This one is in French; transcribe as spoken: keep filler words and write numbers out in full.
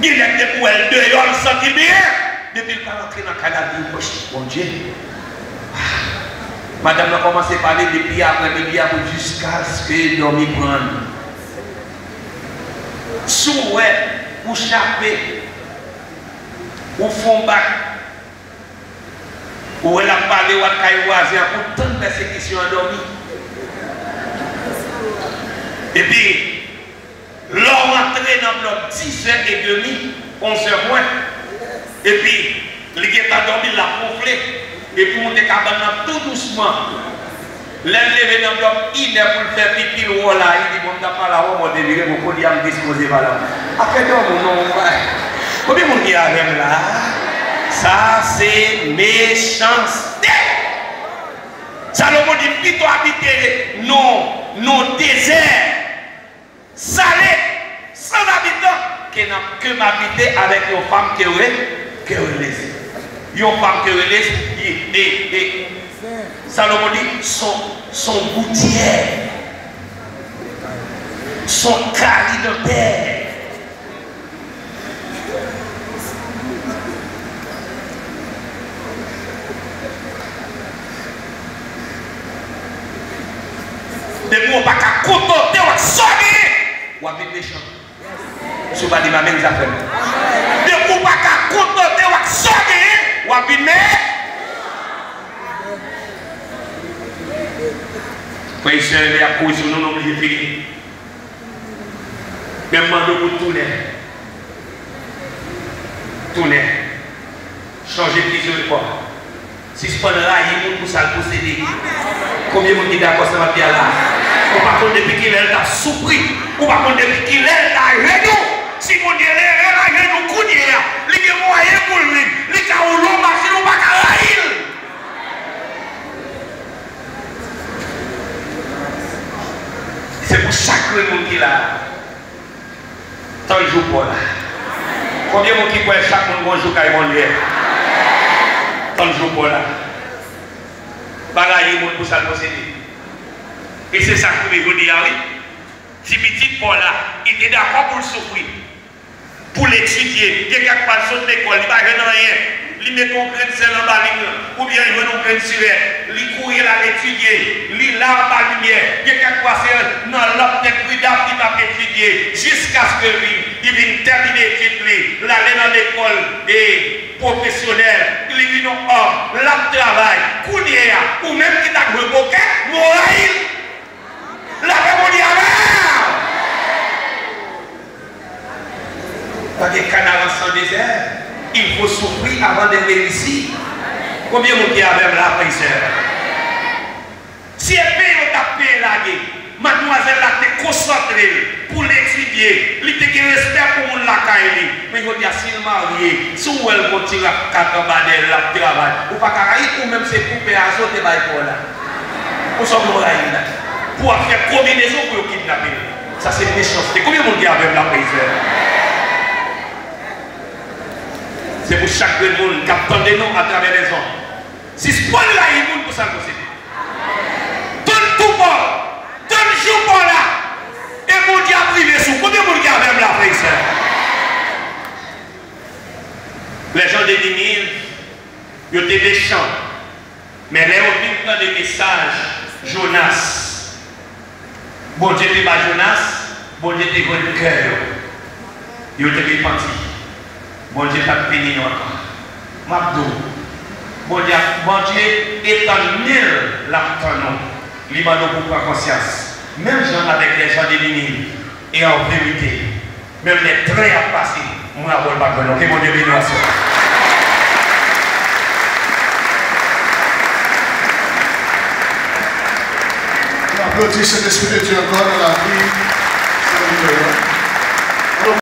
Il y a des poils de yon senti bien. Depuis qu'il est rentré dans le canal, il dit, mon Dieu. Madame a commencé à parler depuis après, depuis après, jusqu'à ce que dormi prenne. Souhait, ou chapé, ou fond bac, ou elle a parlé, ou elle a cailloisé, pour tant de persécutions endormies. Et puis, l'homme entré dans le bloc dix heures trente, onze heures moins. Et puis, il est endormi, il a gonflé. Et pour monter cabane tout doucement. L'élève dans le bloc, il est pour le faire pipi, le rôle là. Il dit, bon, t'as pas là, on va dévirer, mon colis à me disposer par là. Après, non, non, non. Combien de monde qui a même là? Ça, c'est méchanceté. Salomon dit, plutôt habiter non, non désert, salé, sans habitants, que m'habiter avec une femme qui est qui est une femme qui est et Salomon dit, son, son gouttière, son cali de terre. De vous pas qu'à contenter ou sonner ou à vivre méchant. Je ne vais pas dire ma même affaire. De vous pas qu'à contenter ou à sonner ou à vivre méchant. Frère et sœur, il y a cause sur nous, nous oublions fini. Même mando pour tourner. Tourner. Changer de vision de quoi. Si je prends là, il y a des gens pour ça le posséder. Combien de gens qui d'accord ça va bien là? Ou par contre depuis qu'il est là souffri. Ou par contre depuis qu'il est là genou. Si mon Dieu est là genou coudier, il y a moyen pour lui. Il y a un long marché ou pas qu'à la île. C'est pour chaque monde qui est là. Tant de jours pour là. Combien de gens qui croient chaque monde bonjour quand ils vont dire? Tant de jours pour là. Bagaille monde pour ça posséder. Et c'est ça que je veux dire, oui. Si petit Paul là, il était d'accord pour le souffrir, pour l'étudier, il y a quelque part de l'école, il ne va rien. Il met ton grain de sel en bas, ou bien il veut nous grain de sueur, il courir là l'étudier, il là en bas lumière, il y a quelque part c'est dans l'optique prudente qui va étudier, jusqu'à ce que lui, il vienne terminer l'étude, l'aller dans l'école et professionnelle, il vient en homme, l'homme travail, courir, ou même qui t'a joué bouquet, mourir. La révolution. Pas de canard sans désert. Il faut souffrir avant de réussir. Combien de gens qui a même la frère? Si elle paye, on t'a payé la guerre. Mademoiselle a été concentrée pour l'étudier. Elle était respect pour la caille. Mais il dit si elle marié, si elle continue à quatre badelles, la travail, ou pas carrément, ou même c'est pour payer à sauter par là. Nous sommes là. Pour faire combinaison pour kidnapper. Ça c'est méchanceté. Combien de monde qui a avec la prison? C'est pour chaque monde qui attend des noms à travers les hommes. Si ce point là, il y a monde pour ça posséder. Donne tout pour, donne jour pour là. Et mon Dieu a privé sous. Combien de monde qui a avec la prison? Les gens de Ninive, ils étaient méchants. Mais les autres ont des messages. Jonas. Bon Dieu n'est pas Jonas, bon Dieu est bon cœur. Il est repenti. Bon Dieu t'a béni encore. Mabdou. Bon Dieu, bon Dieu est en mille l'abtenant. Il m'a donné pour conscience. Même gens avec les gens de Ninive. Et en vérité, même les traits à passer, moi je ne vois pas que mon Dieu béni à ça. Applaudissez l'Esprit de Dieu encore dans la vie.